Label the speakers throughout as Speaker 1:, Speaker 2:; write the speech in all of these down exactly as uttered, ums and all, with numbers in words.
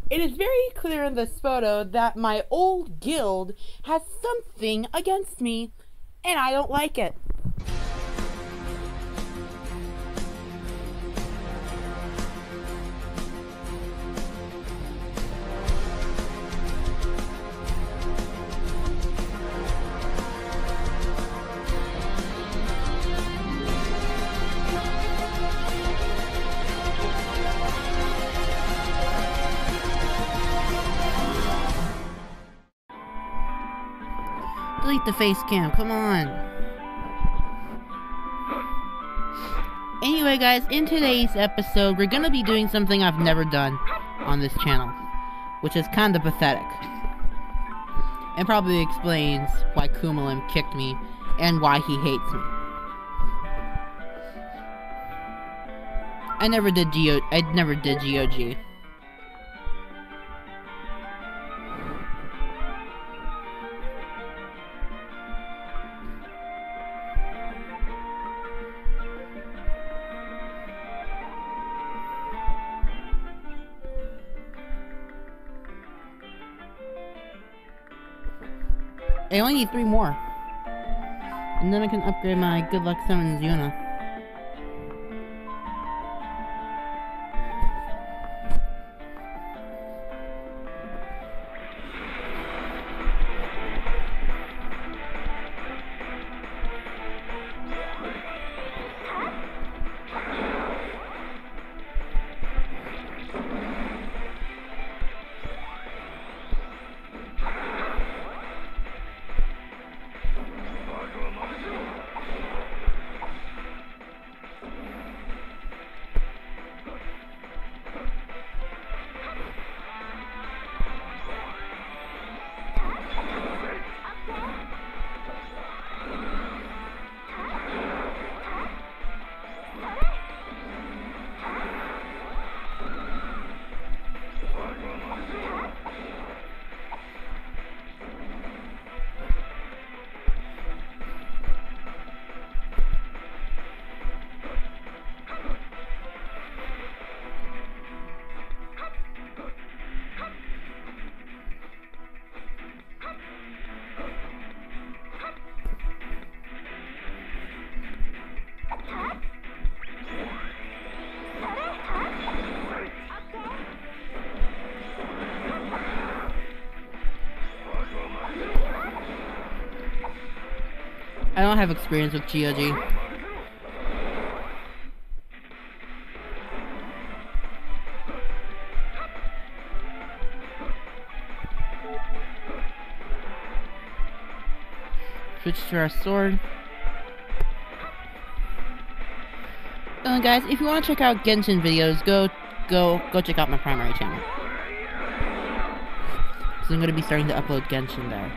Speaker 1: It is very clear in this photo that my old guild has something against me, and I don't like it. Delete the face cam, come on. Anyway guys, in today's episode, we're gonna be doing something I've never done on this channel, which is kinda pathetic. And probably explains why Kumalim kicked me and why he hates me. I never did G O I never did G O G. I only need three more. And then I can upgrade my Good Luck Summons Yuna. I don't have experience with G O G. Switch to our sword. Uh, guys, if you want to check out Genshin videos, go, go, go check out my primary channel. So I'm going to be starting to upload Genshin there.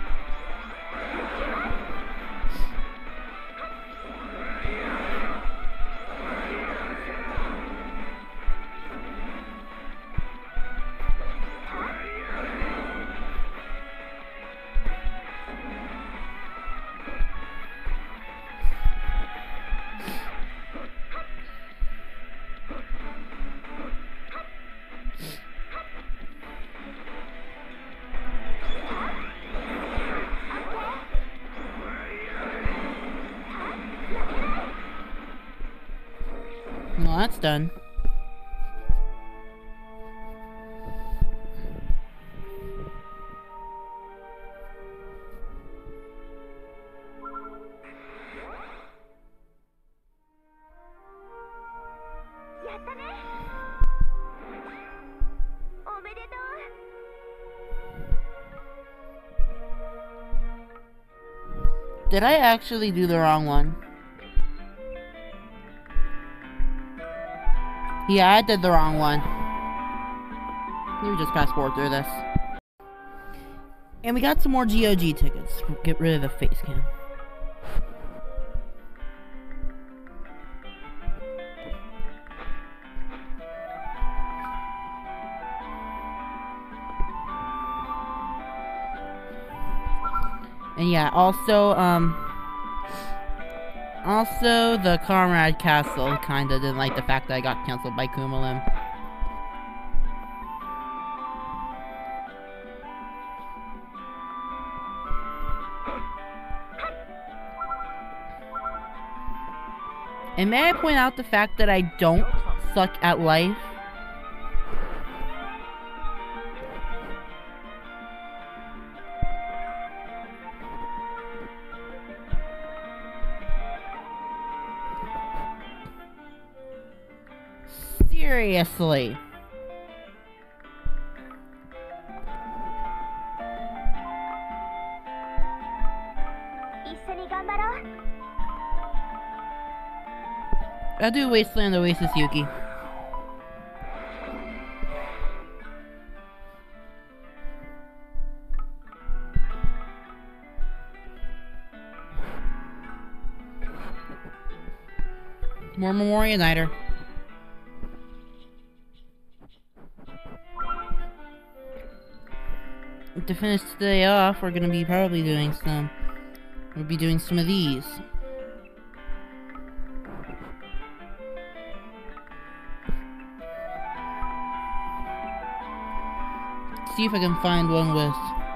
Speaker 1: Well, that's done. Did I actually do the wrong one? Yeah, I did the wrong one. Let me just fast forward through this. And we got some more G O G tickets. We'll get rid of the face cam. And yeah, also, um... Also, the Comrade Castle kinda didn't like the fact that I got cancelled by Kumalim. And may I point out the fact that I don't suck at life? Seriously. I'll do Wasteland Oasis Yuki. More Memoria Nighter. To finish today off, we're gonna be probably doing some. We'll be doing some of these. See if I can find one with.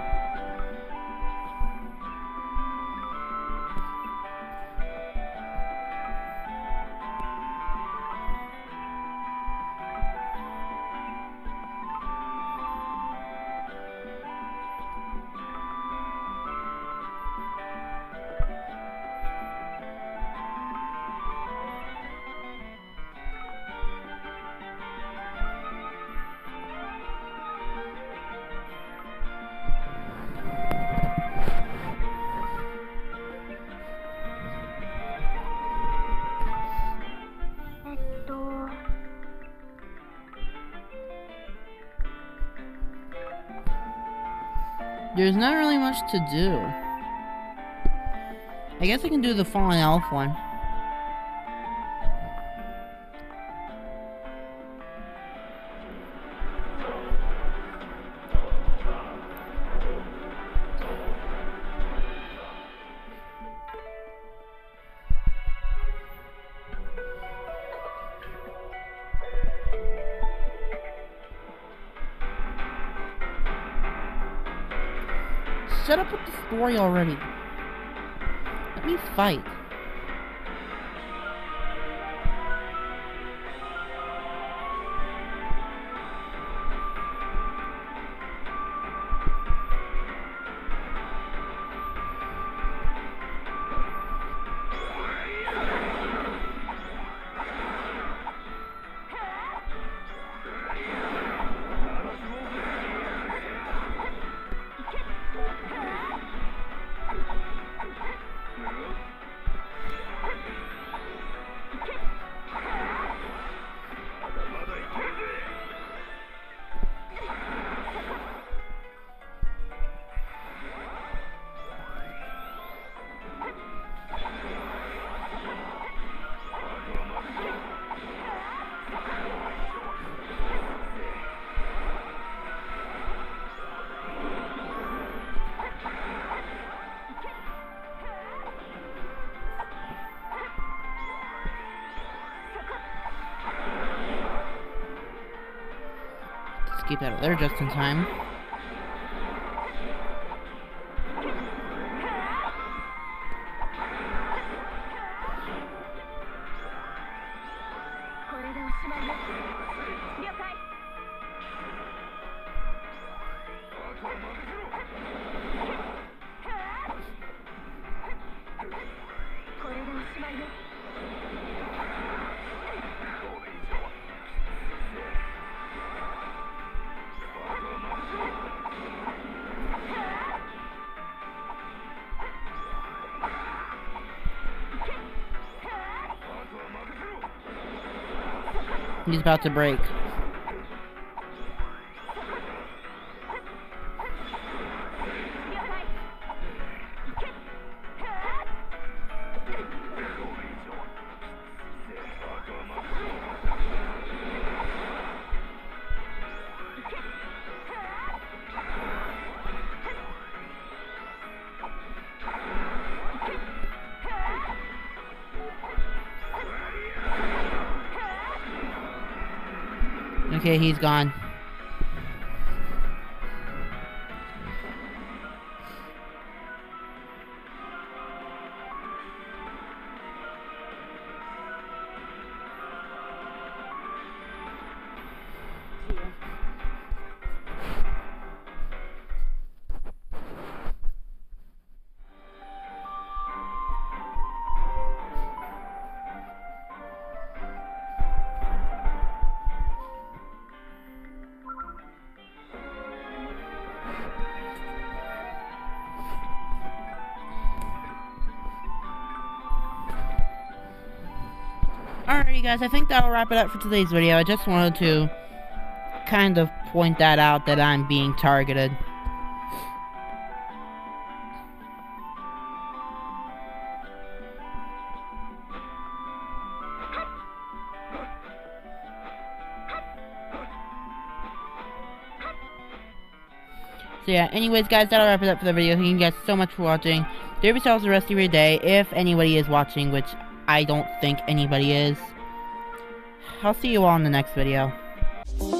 Speaker 1: There's not really much to do. I guess I can do the Fallen Elf one. Shut up with the story already. Let me fight. Escape out of there just in time. He's about to break. Okay, he's gone. Okay guys, I think that'll wrap it up for today's video. I just wanted to kind of point that out, that I'm being targeted. So yeah, anyways guys, that'll wrap it up for the video. Thank you guys so much for watching. Do have yourselves the rest of your day, if anybody is watching, which I don't think anybody is. I'll see you all in the next video.